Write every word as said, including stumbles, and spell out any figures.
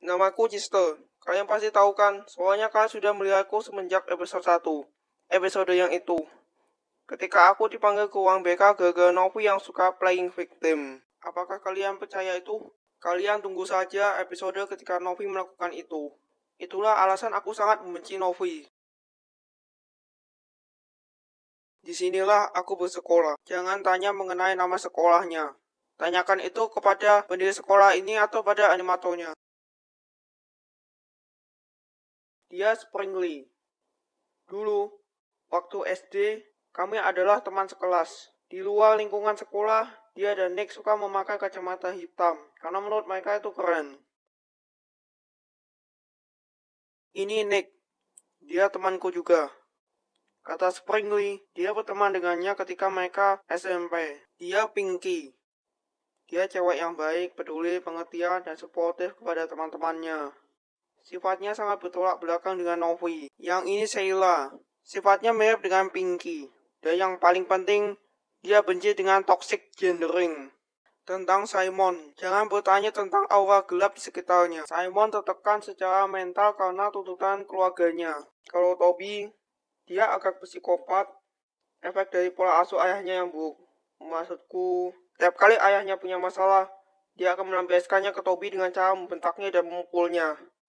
Namaku Cister. Kalian pasti tahu kan, soalnya kalian sudah melihatku semenjak episode satu. Episode yang itu. Ketika aku dipanggil ke ruang B K gara-gara Novi yang suka playing victim. Apakah kalian percaya itu? Kalian tunggu saja episode ketika Novi melakukan itu. Itulah alasan aku sangat membenci Novi. Disinilah aku bersekolah. Jangan tanya mengenai nama sekolahnya. Tanyakan itu kepada pendiri sekolah ini atau pada animatornya. Dia Springly. Dulu, waktu S D, kami adalah teman sekelas. Di luar lingkungan sekolah, dia dan Nick suka memakai kacamata hitam, karena menurut mereka itu keren. Ini Nick, dia temanku juga. Kata Springly, dia berteman dengannya ketika mereka S M P. Dia Pinky. Dia cewek yang baik, peduli, pengertian, dan suportif kepada teman-temannya. Sifatnya sangat bertolak belakang dengan Novi. Yang ini Sheila. Sifatnya mirip dengan Pinky. Dan yang paling penting, dia benci dengan toxic gendering. Tentang Simon, jangan bertanya tentang aura gelap di sekitarnya. Simon tertekan secara mental karena tuntutan keluarganya. Kalau Toby, dia agak psikopat, efek dari pola asuh ayahnya yang buruk. Maksudku, setiap kali ayahnya punya masalah, dia akan melampiaskannya ke Toby dengan cara membentaknya dan memukulnya.